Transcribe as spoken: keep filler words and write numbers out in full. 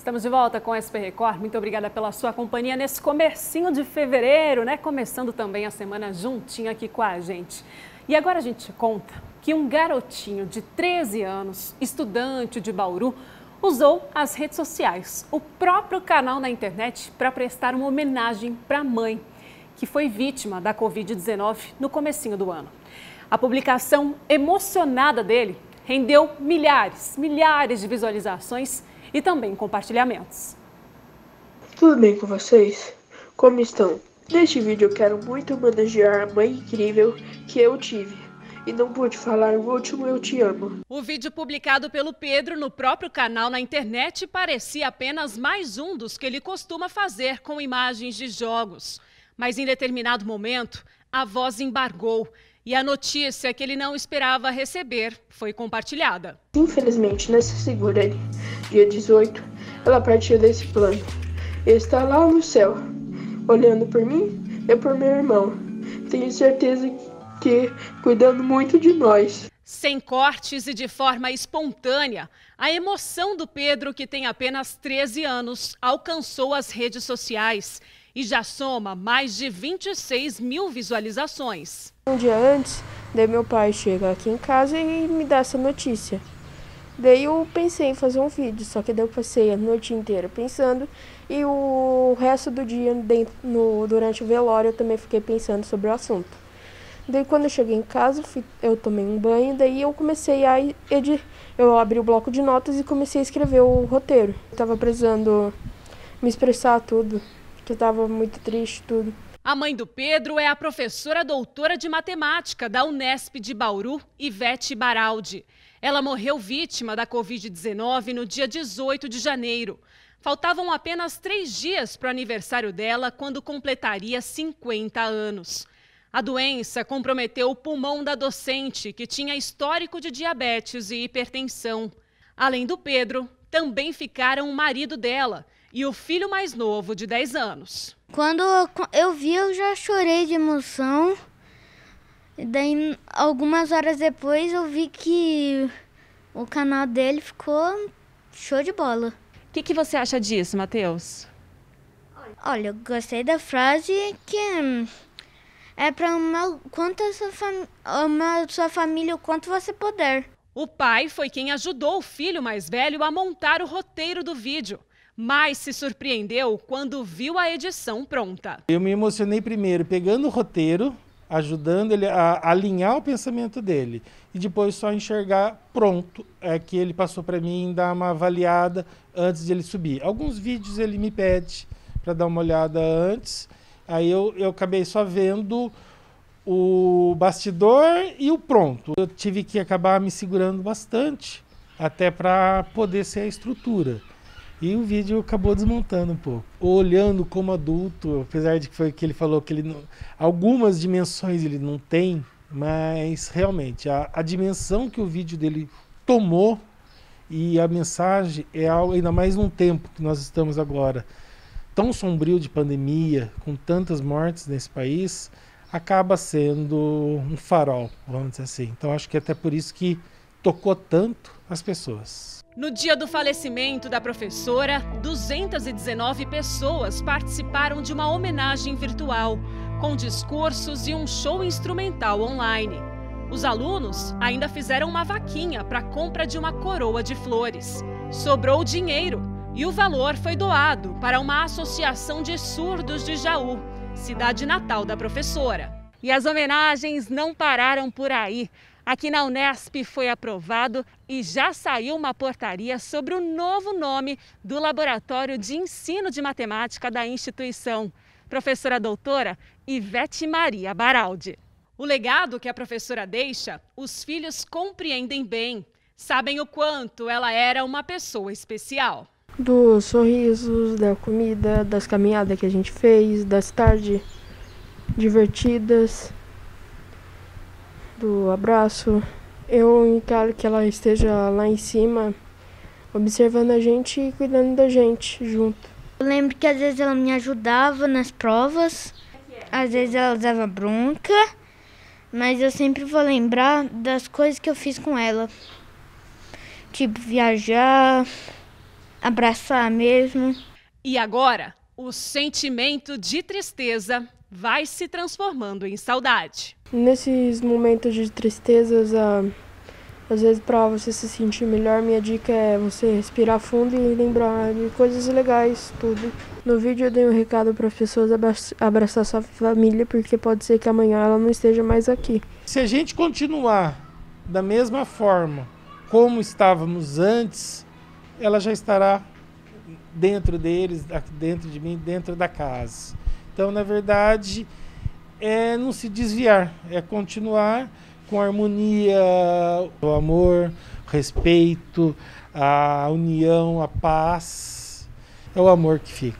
Estamos de volta com o S P Record. Muito obrigada pela sua companhia nesse comecinho de fevereiro, né? Começando também a semana juntinho aqui com a gente. E agora a gente conta que um garotinho de treze anos, estudante de Bauru, usou as redes sociais, o próprio canal na internet, para prestar uma homenagem para a mãe, que foi vítima da covid dezenove no comecinho do ano. A publicação emocionada dele rendeu milhares, milhares de visualizações e também compartilhamentos. Tudo bem com vocês? Como estão? Neste vídeo eu quero muito homenagear a mãe incrível que eu tive e não pude falar o último eu te amo. O vídeo publicado pelo Pedro no próprio canal na internet parecia apenas mais um dos que ele costuma fazer com imagens de jogos. Mas em determinado momento, a voz embargou e a notícia que ele não esperava receber foi compartilhada. Infelizmente, nessa segunda, dia dezoito, ela partiu desse plano. Está lá no céu, olhando por mim e por meu irmão. Tenho certeza que cuidando muito de nós. Sem cortes e de forma espontânea, a emoção do Pedro, que tem apenas treze anos, alcançou as redes sociais e já soma mais de vinte e seis mil visualizações. Um dia antes, daí meu pai chega aqui em casa e me dá essa notícia. Daí eu pensei em fazer um vídeo, só que daí eu passei a noite inteira pensando e o resto do dia dentro, no, durante o velório eu também fiquei pensando sobre o assunto. Daí quando eu cheguei em casa, fui, eu tomei um banho, daí eu comecei a editar, eu abri o bloco de notas e comecei a escrever o roteiro. Eu tava precisando me expressar tudo, que eu tava muito triste, tudo. A mãe do Pedro é a professora doutora de matemática da Unesp de Bauru, Ivete Baraldi. Ela morreu vítima da covid dezenove no dia dezoito de janeiro. Faltavam apenas três dias para o aniversário dela, quando completaria cinquenta anos. A doença comprometeu o pulmão da docente, que tinha histórico de diabetes e hipertensão. Além do Pedro, também ficaram o marido dela e o filho mais novo, de dez anos. Quando eu vi, eu já chorei de emoção. E daí, algumas horas depois, eu vi que o canal dele ficou show de bola. O que, que você acha disso, Matheus? Olha, eu gostei da frase que é para uma, quanto a sua, fam, uma, sua família, o quanto você puder. O pai foi quem ajudou o filho mais velho a montar o roteiro do vídeo, mas se surpreendeu quando viu a edição pronta. Eu me emocionei primeiro pegando o roteiro, ajudando ele a alinhar o pensamento dele e depois só enxergar pronto, é que ele passou para mim dar uma avaliada antes de ele subir. Alguns vídeos ele me pede para dar uma olhada antes, aí eu, eu acabei só vendo o bastidor e o pronto. Eu tive que acabar me segurando bastante até para poder ser a estrutura. E o vídeo acabou desmontando um pouco. Olhando como adulto, apesar de que foi que ele falou que ele não, algumas dimensões ele não tem, mas realmente a, a dimensão que o vídeo dele tomou e a mensagem é algo, ainda mais num tempo que nós estamos agora tão sombrio de pandemia, com tantas mortes nesse país, acaba sendo um farol, vamos dizer assim. Então acho que até por isso que tocou tanto as pessoas. No dia do falecimento da professora, duzentas e dezenove pessoas participaram de uma homenagem virtual, com discursos e um show instrumental online. Os alunos ainda fizeram uma vaquinha para a compra de uma coroa de flores. Sobrou dinheiro e o valor foi doado para uma associação de surdos de Jaú, cidade natal da professora. E as homenagens não pararam por aí. Aqui na Unesp foi aprovado e já saiu uma portaria sobre o novo nome do Laboratório de Ensino de Matemática da instituição. Professora doutora Ivete Maria Baraldi. O legado que a professora deixa, os filhos compreendem bem. Sabem o quanto ela era uma pessoa especial. Dos sorrisos, da comida, das caminhadas que a gente fez, das tardes divertidas, do abraço. Eu quero que ela esteja lá em cima, observando a gente e cuidando da gente junto. Eu lembro que às vezes ela me ajudava nas provas, às vezes ela dava bronca, mas eu sempre vou lembrar das coisas que eu fiz com ela. Tipo, viajar, abraçar mesmo. E agora, o sentimento de tristeza vai se transformando em saudade. Nesses momentos de tristezas, ah, às vezes para você se sentir melhor, minha dica é você respirar fundo e lembrar de coisas legais, tudo. No vídeo eu dei um recado para as pessoas abraçar sua família, porque pode ser que amanhã ela não esteja mais aqui. Se a gente continuar da mesma forma como estávamos antes, ela já estará dentro deles, dentro de mim, dentro da casa. Então, na verdade, é não se desviar, é continuar com a harmonia, o amor, o respeito, a união, a paz. É o amor que fica.